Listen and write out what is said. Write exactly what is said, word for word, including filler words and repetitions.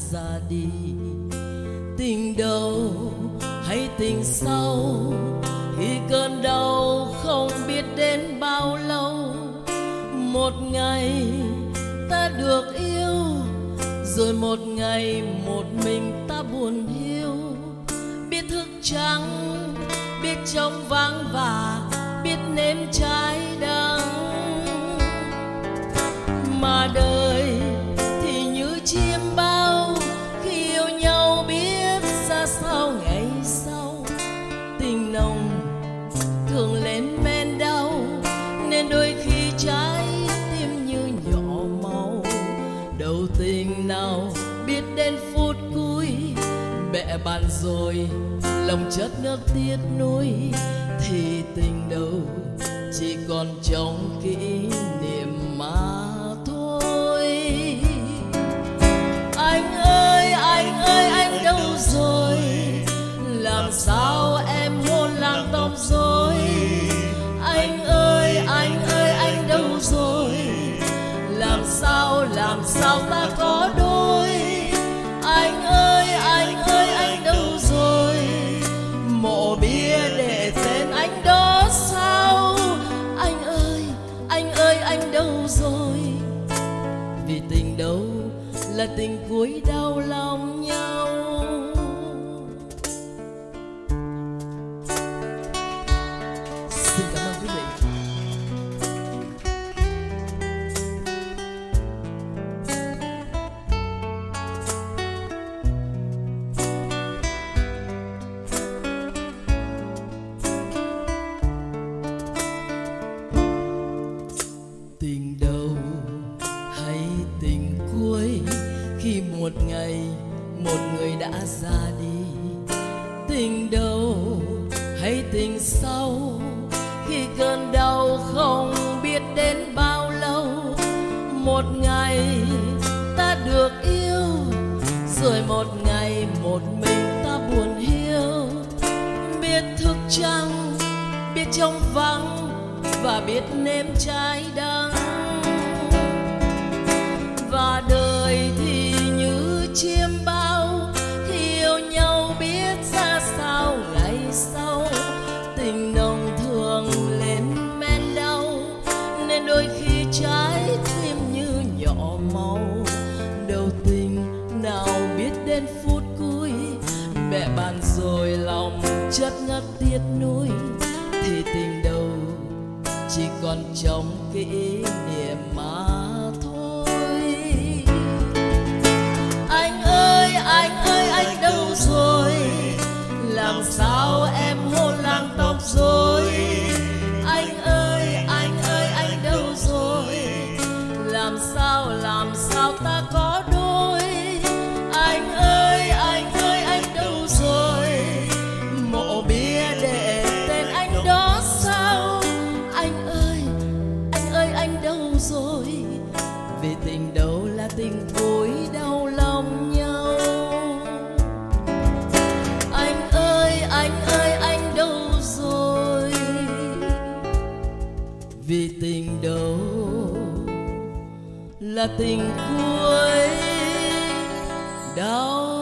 ra đi. Tình đầu hay tình sau, khi cơn đau không biết đến bao lâu. Một ngày ta được yêu, rồi một ngày một mình ta buồn hiu. Biết thức trắng, biết trông vắng và biết nếm trái đắng. Mà đời thì như chim bao, khi yêu nhau biết ra sao ngày sau. Tình nồng thường lên men đau, nên đôi khi trái tim như nhỏ máu. Đầu tình nào biết đến phút cuối, bẽ bàng rồi lòng chất ngất tiếc nuối. Thì tình đâu chỉ còn trong kỷ niệm mà thôi. Anh ơi, anh ơi, anh đâu rồi? Làm sao em hôn làng tóc rối? Anh ơi, anh ơi, anh đâu rồi? Làm sao, làm sao ta có đôi? Anh ơi, anh ơi, anh đâu rồi? Mộ bia để tên anh đó sao? Anh ơi, anh ơi, anh đâu rồi? Vì tình đâu là tình cuối đau lòng nhau. Xin cảm ơn quý vị. Tình đầu hay tình cuối, khi một ngày một người đã ra đi. Tình đầu hay tình sau, khi cơn đau không biết đến bao lâu. Một ngày ta được yêu, rồi một ngày một mình ta buồn hiu. Biết thức trăng, biết trông vắng và biết nếm trái đắng. Và đời thì như chim bao, khi yêu nhau biết ra sao ngày sau. Tình nồng thường lên men đau, nên đôi khi trái tim như nhỏ máu. Đầu tình nào biết đến phút cuối, bẽ bàng rồi lòng chất ngất tiếc nuối. Thì tình đầu chỉ còn trong kỷ niệm mà thôi. Anh ơi, anh ơi, anh đâu rồi? Làm sao em hôn làng tóc rối? Anh ơi, anh ơi, anh đâu rồi? Làm sao, làm sao ta có đôi? Anh ơi, anh ơi, anh đâu rồi? Mộ bia để tên anh đó sao? Anh ơi, anh ơi, anh đâu rồi? Vì tình đâu là tình cuối đau lòng nhau. Anh ơi, anh ơi, anh đâu rồi? Vì tình đâu là tình cuối đau